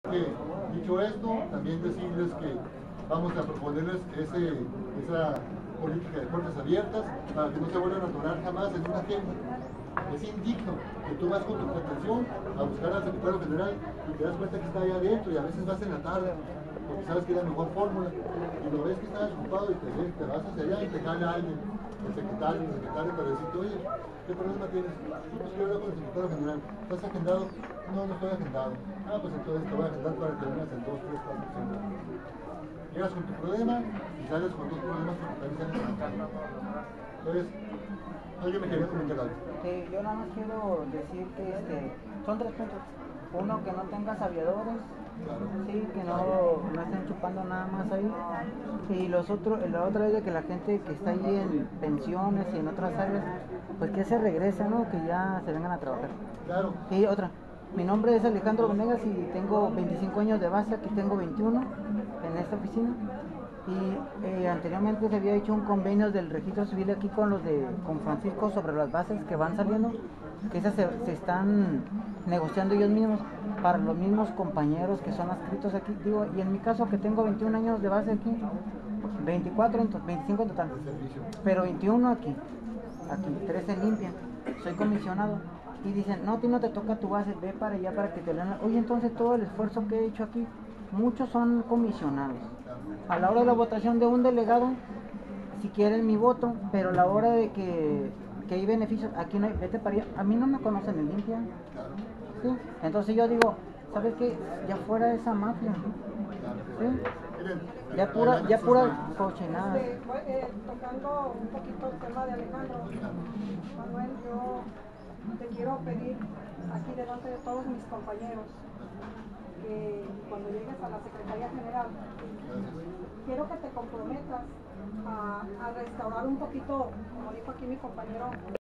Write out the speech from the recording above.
Dicho esto, también decirles que vamos a proponerles esa política de puertas abiertas para que no se vuelvan a atorar jamás en una agenda. Es indigno que tú vas con tu pretensión a buscar al secretario general y te das cuenta que está ahí adentro y a veces vas en la tarde porque sabes que es la mejor fórmula y lo ves que está desocupado y te vas hacia allá y te jala alguien, el secretario para decirte, oye, ¿qué problema tienes? Pues quiero hablar con el secretario general. ¿Estás agendado? No, no estoy agendado. Ah, pues entonces te voy a agendar para que vengas en 2, 3, 4, 5. Llegas con tu problema y sales con 2 problemas porque también sales con el. Entonces, alguien me quería comentar algo. Yo nada más quiero decir que son 3 puntos. Uno, que no tengas aviadores, sí, que no estén chupando nada más ahí. Y la otra es de que la gente que está ahí en pensiones y en otras áreas, pues que se regrese, ¿no? Que ya se vengan a trabajar. Claro. Y otra, mi nombre es Alejandro Venegas y tengo 25 años de base, aquí tengo 21 en esta oficina. Y anteriormente se había hecho un convenio del registro civil aquí con Francisco sobre las bases que van saliendo, que esas se están negociando ellos mismos para los mismos compañeros que son adscritos aquí. Digo, y en mi caso que tengo 21 años de base aquí, 25 en total, pero 21 aquí, 13 limpia, soy comisionado. Y dicen, no, a ti no te toca tu base, ve para allá para que te lean. Oye, entonces todo el esfuerzo que he hecho aquí, muchos son comisionados. A la hora de la votación de un delegado, si quieren mi voto, pero a la hora de que hay beneficios, aquí no hay, vete para allá. A mí no me conocen en limpia. ¿Sí? Entonces yo digo, ¿sabes qué? Ya fuera de esa mafia. ¿Sí? Ya pura cochinada. Tocando un poquito el tema de Alejandro, Manuel, yo te quiero pedir aquí delante de todos mis compañeros que cuando llegues a la Secretaría General, quiero que te comprometas a restaurar un poquito, como dijo aquí mi compañero